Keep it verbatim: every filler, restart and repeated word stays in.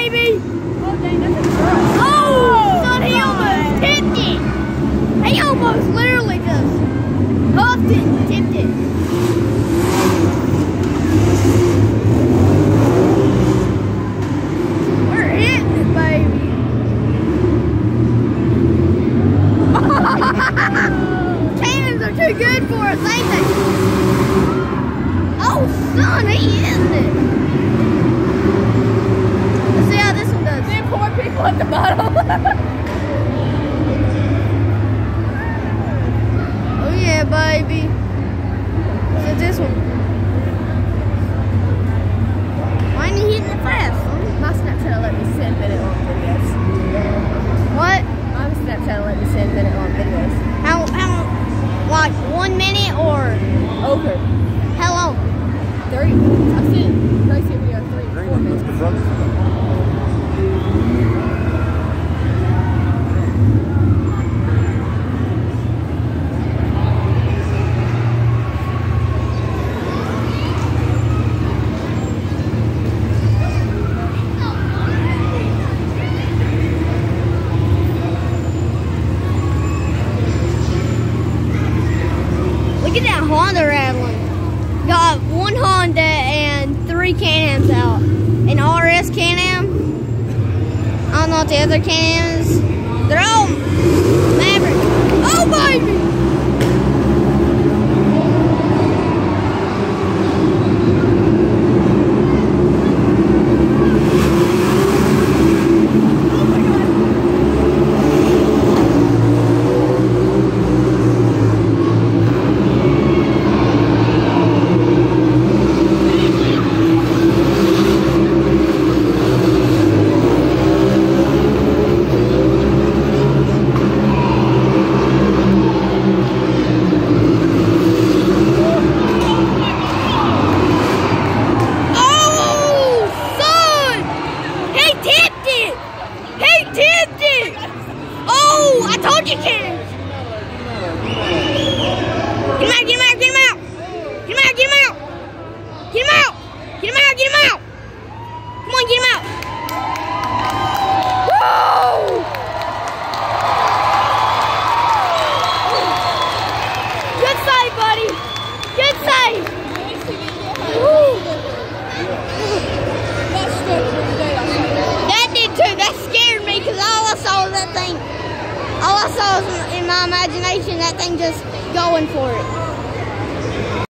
baby! Oh, dang, that's a girl. Oh, son, he almost tipped it. He almost literally just huffed it and tipped it. We're hitting it, baby. Cannons are too good for us, ain't they? Oh, son, he is it. Let's see how this one does. Them poor people at the bottom. Oh, yeah, baby. So this one. Why ain't he hitting it fast, son? My Snapchat let me send minute long videos. What? My Snapchat let me send minute long videos. How, how, like one minute or Over. how long? Three. I've seen Gracie a video three, four minutes. Look at that Honda rattling. Got one Honda and three Can-Ams out. An R S Can-Am. I don't know what the other Can-Ams. They're all Maverick. Oh, baby! You can. Get him out, get him out, get him out. Get him out, get him out. Get him out. Get him out, get him out. Come on, get him out. Woo! Good save, buddy. Good save. Woo. That did too. That scared me because all I saw was that thing. All I saw was in my imagination that thing just going for it.